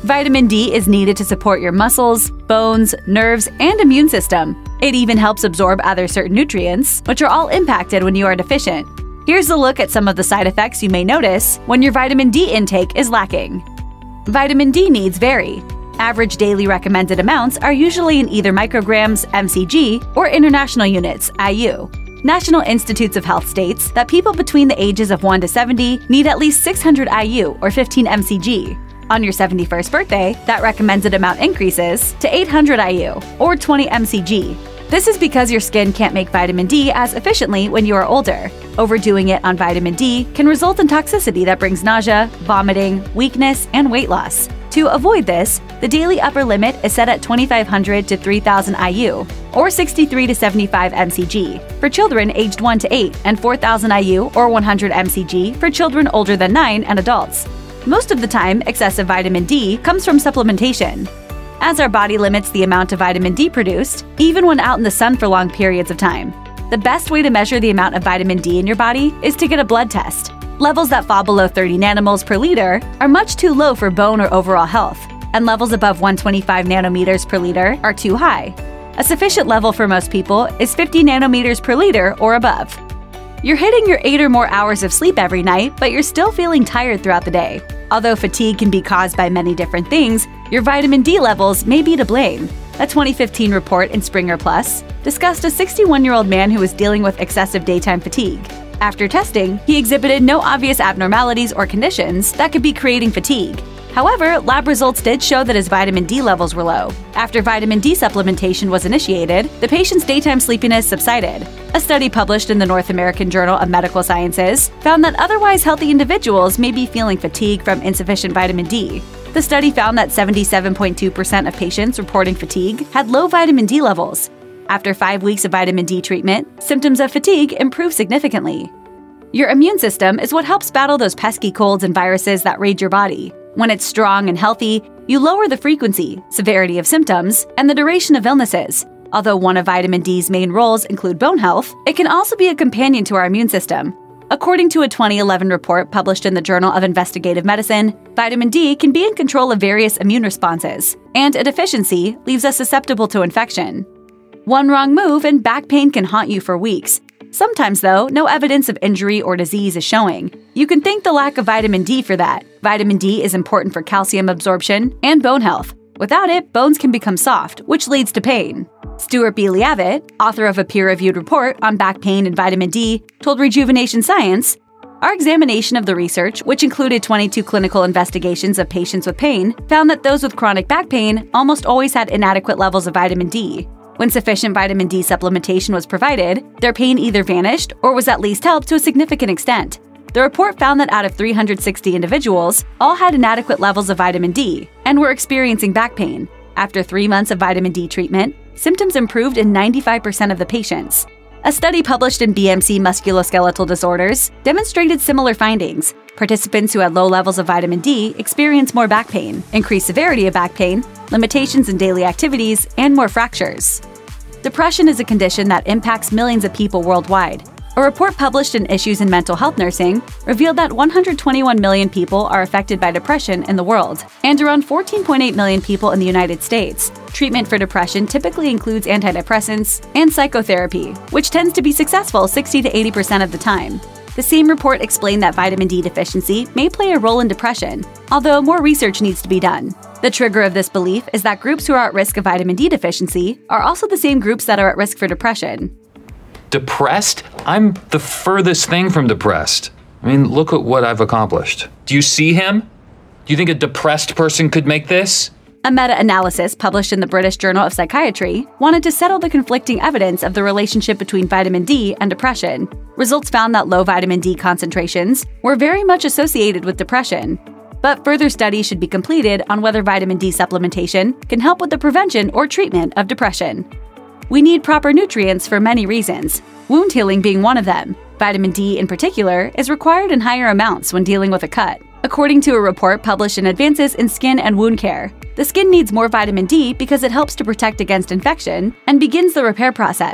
Vitamin D is needed to support your muscles, bones, nerves, and immune system. It even helps absorb other certain nutrients, which are all impacted when you are deficient. Here's a look at some of the side effects you may notice when your vitamin D intake is lacking. Vitamin D needs vary. Average daily recommended amounts are usually in either micrograms, mcg, or international units, IU. National Institutes of Health states that people between the ages of 1 to 70 need at least 600 IU or 15 mcg. On your 71st birthday, that recommended amount increases to 800 IU or 20 mcg. This is because your skin can't make vitamin D as efficiently when you are older. Overdoing it on vitamin D can result in toxicity that brings nausea, vomiting, weakness, and weight loss. To avoid this, the daily upper limit is set at 2,500 to 3,000 IU, or 63 to 75 mcg, for children aged 1 to 8, and 4,000 IU or 100 mcg for children older than 9 and adults. Most of the time, excessive vitamin D comes from supplementation. As our body limits the amount of vitamin D produced, even when out in the sun for long periods of time, the best way to measure the amount of vitamin D in your body is to get a blood test. Levels that fall below 30 nanomoles per liter are much too low for bone or overall health, and levels above 125 nanometers per liter are too high. A sufficient level for most people is 50 nanometers per liter or above. You're hitting your 8 or more hours of sleep every night, but you're still feeling tired throughout the day. Although fatigue can be caused by many different things, your vitamin D levels may be to blame. A 2015 report in Springer Plus discussed a 61-year-old man who was dealing with excessive daytime fatigue. After testing, he exhibited no obvious abnormalities or conditions that could be creating fatigue. However, lab results did show that his vitamin D levels were low. After vitamin D supplementation was initiated, the patient's daytime sleepiness subsided. A study published in the North American Journal of Medical Sciences found that otherwise healthy individuals may be feeling fatigue from insufficient vitamin D. The study found that 77.2% of patients reporting fatigue had low vitamin D levels. After 5 weeks of vitamin D treatment, symptoms of fatigue improved significantly. Your immune system is what helps battle those pesky colds and viruses that rage your body. When it's strong and healthy, you lower the frequency, severity of symptoms, and the duration of illnesses. Although one of vitamin D's main roles include bone health, it can also be a companion to our immune system. According to a 2011 report published in the Journal of Investigative Medicine, vitamin D can be in control of various immune responses, and a deficiency leaves us susceptible to infection. One wrong move and back pain can haunt you for weeks. Sometimes, though, no evidence of injury or disease is showing. You can thank the lack of vitamin D for that. Vitamin D is important for calcium absorption and bone health. Without it, bones can become soft, which leads to pain. Stuart B. Leavitt, author of a peer-reviewed report on back pain and vitamin D, told Rejuvenation Science, "Our examination of the research, which included 22 clinical investigations of patients with pain, found that those with chronic back pain almost always had inadequate levels of vitamin D. When sufficient vitamin D supplementation was provided, their pain either vanished or was at least helped to a significant extent." The report found that out of 360 individuals, all had inadequate levels of vitamin D and were experiencing back pain. After 3 months of vitamin D treatment, symptoms improved in 95% of the patients. A study published in BMC Musculoskeletal Disorders demonstrated similar findings. Participants who had low levels of vitamin D experienced more back pain, increased severity of back pain, limitations in daily activities, and more fractures. Depression is a condition that impacts millions of people worldwide. A report published in Issues in Mental Health Nursing revealed that 121 million people are affected by depression in the world, and around 14.8 million people in the United States. Treatment for depression typically includes antidepressants and psychotherapy, which tends to be successful 60 to 80% of the time. The same report explained that vitamin D deficiency may play a role in depression, although more research needs to be done. The trigger of this belief is that groups who are at risk of vitamin D deficiency are also the same groups that are at risk for depression. Depressed? I'm the furthest thing from depressed. I mean, look at what I've accomplished. Do you see him? Do you think a depressed person could make this? A meta-analysis published in the British Journal of Psychiatry wanted to settle the conflicting evidence of the relationship between vitamin D and depression. Results found that low vitamin D concentrations were very much associated with depression. But further studies should be completed on whether vitamin D supplementation can help with the prevention or treatment of depression. We need proper nutrients for many reasons, wound healing being one of them. Vitamin D, in particular, is required in higher amounts when dealing with a cut. According to a report published in Advances in Skin and Wound Care, the skin needs more vitamin D because it helps to protect against infection and begins the repair process.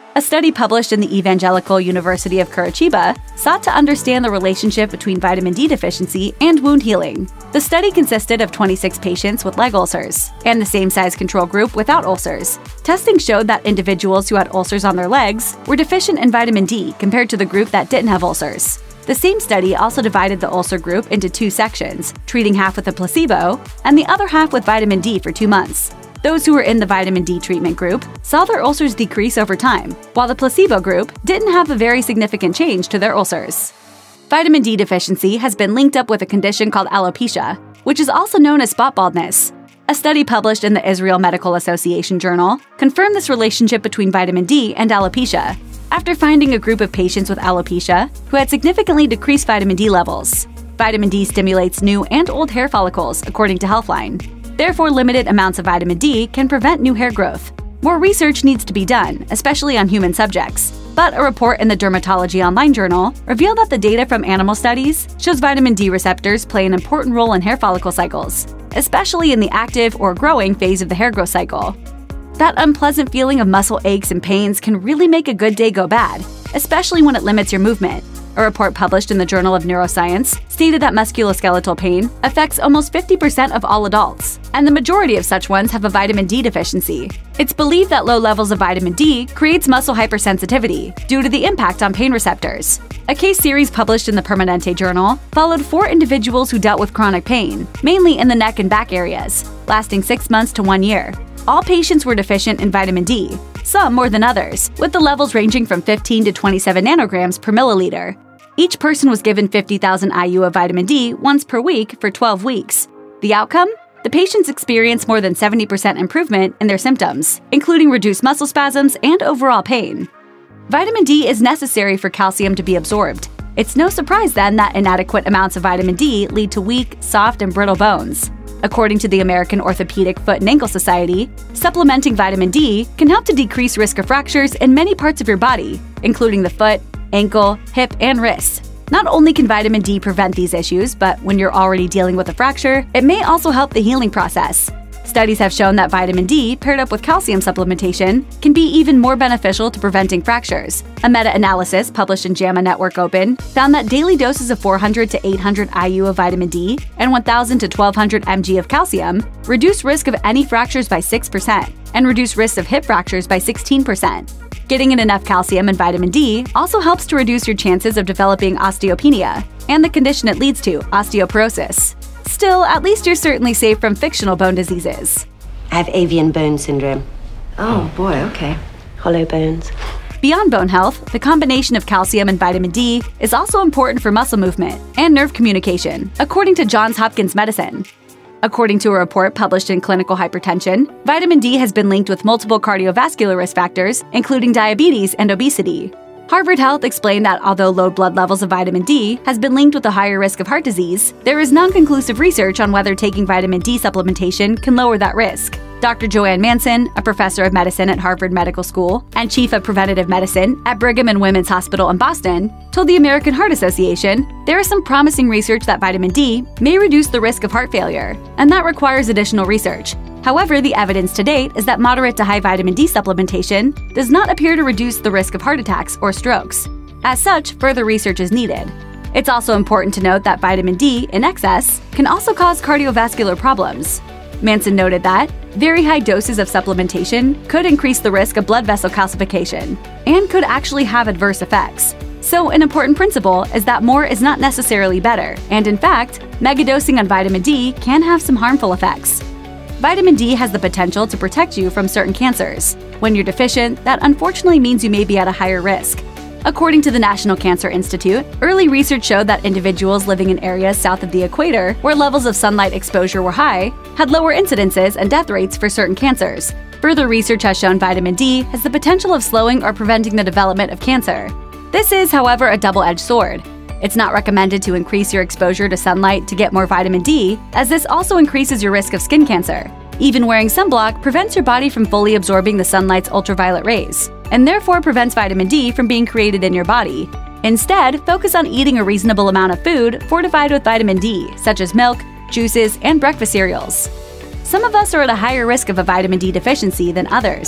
A study published in the Evangelical University of Curitiba sought to understand the relationship between vitamin D deficiency and wound healing. The study consisted of 26 patients with leg ulcers and the same-size control group without ulcers. Testing showed that individuals who had ulcers on their legs were deficient in vitamin D compared to the group that didn't have ulcers. The same study also divided the ulcer group into two sections, treating half with a placebo and the other half with vitamin D for 2 months. Those who were in the vitamin D treatment group saw their ulcers decrease over time, while the placebo group didn't have a very significant change to their ulcers. Vitamin D deficiency has been linked up with a condition called alopecia, which is also known as spot baldness. A study published in the Israel Medical Association journal confirmed this relationship between vitamin D and alopecia, after finding a group of patients with alopecia who had significantly decreased vitamin D levels. Vitamin D stimulates new and old hair follicles, according to Healthline. Therefore, limited amounts of vitamin D can prevent new hair growth. More research needs to be done, especially on human subjects. But a report in the Dermatology Online journal revealed that the data from animal studies shows vitamin D receptors play an important role in hair follicle cycles, especially in the active or growing phase of the hair growth cycle. That unpleasant feeling of muscle aches and pains can really make a good day go bad, especially when it limits your movement. A report published in the Journal of Neuroscience stated that musculoskeletal pain affects almost 50% of all adults, and the majority of such ones have a vitamin D deficiency. It's believed that low levels of vitamin D creates muscle hypersensitivity due to the impact on pain receptors. A case series published in the Permanente journal followed 4 individuals who dealt with chronic pain, mainly in the neck and back areas, lasting 6 months to 1 year. All patients were deficient in vitamin D, some more than others, with the levels ranging from 15 to 27 nanograms per milliliter. Each person was given 50,000 IU of vitamin D once per week for 12 weeks. The outcome? The patients experienced more than 70% improvement in their symptoms, including reduced muscle spasms and overall pain. Vitamin D is necessary for calcium to be absorbed. It's no surprise then that inadequate amounts of vitamin D lead to weak, soft, and brittle bones. According to the American Orthopedic Foot and Ankle Society, supplementing vitamin D can help to decrease risk of fractures in many parts of your body, including the foot, ankle, hip, and wrist. Not only can vitamin D prevent these issues, but when you're already dealing with a fracture, it may also help the healing process. Studies have shown that vitamin D paired up with calcium supplementation can be even more beneficial to preventing fractures. A meta-analysis published in JAMA Network Open found that daily doses of 400 to 800 IU of vitamin D and 1000 to 1200 mg of calcium reduce risk of any fractures by 6% and reduce risk of hip fractures by 16%. Getting in enough calcium and vitamin D also helps to reduce your chances of developing osteopenia and the condition it leads to, osteoporosis. Still, at least you're certainly safe from fictional bone diseases. I have avian bone syndrome. Oh boy, okay. Hollow bones. Beyond bone health, the combination of calcium and vitamin D is also important for muscle movement and nerve communication, according to Johns Hopkins Medicine. According to a report published in Clinical Hypertension, vitamin D has been linked with multiple cardiovascular risk factors, including diabetes and obesity. Harvard Health explained that although low blood levels of vitamin D has been linked with a higher risk of heart disease, there is non-conclusive research on whether taking vitamin D supplementation can lower that risk. Dr. Joanne Manson, a professor of medicine at Harvard Medical School and chief of preventative medicine at Brigham and Women's Hospital in Boston, told the American Heart Association there is some promising research that vitamin D may reduce the risk of heart failure, and that requires additional research. However, the evidence to date is that moderate to high vitamin D supplementation does not appear to reduce the risk of heart attacks or strokes. As such, further research is needed. It's also important to note that vitamin D in excess can also cause cardiovascular problems. Manson noted that very high doses of supplementation could increase the risk of blood vessel calcification and could actually have adverse effects. So, an important principle is that more is not necessarily better, and in fact, megadosing on vitamin D can have some harmful effects. Vitamin D has the potential to protect you from certain cancers. When you're deficient, that unfortunately means you may be at a higher risk. According to the National Cancer Institute, early research showed that individuals living in areas south of the equator, where levels of sunlight exposure were high, had lower incidences and death rates for certain cancers. Further research has shown vitamin D has the potential of slowing or preventing the development of cancer. This is, however, a double-edged sword. It's not recommended to increase your exposure to sunlight to get more vitamin D, as this also increases your risk of skin cancer. Even wearing sunblock prevents your body from fully absorbing the sunlight's ultraviolet rays, and therefore prevents vitamin D from being created in your body. Instead, focus on eating a reasonable amount of food fortified with vitamin D, such as milk, juices, and breakfast cereals. Some of us are at a higher risk of a vitamin D deficiency than others.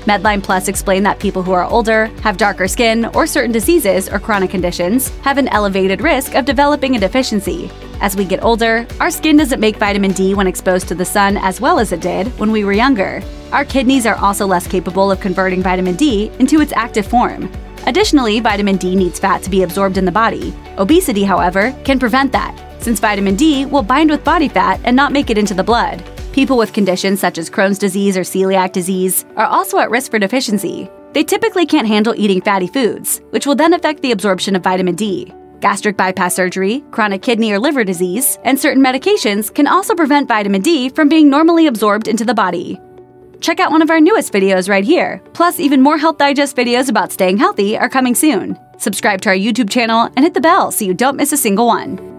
Medline Plus explained that people who are older, have darker skin, or certain diseases or chronic conditions have an elevated risk of developing a deficiency. As we get older, our skin doesn't make vitamin D when exposed to the sun as well as it did when we were younger. Our kidneys are also less capable of converting vitamin D into its active form. Additionally, vitamin D needs fat to be absorbed in the body. Obesity, however, can prevent that, since vitamin D will bind with body fat and not make it into the blood. People with conditions such as Crohn's disease or celiac disease are also at risk for deficiency. They typically can't handle eating fatty foods, which will then affect the absorption of vitamin D. Gastric bypass surgery, chronic kidney or liver disease, and certain medications can also prevent vitamin D from being normally absorbed into the body. Check out one of our newest videos right here. Plus, even more Health Digest videos about staying healthy are coming soon. Subscribe to our YouTube channel and hit the bell so you don't miss a single one.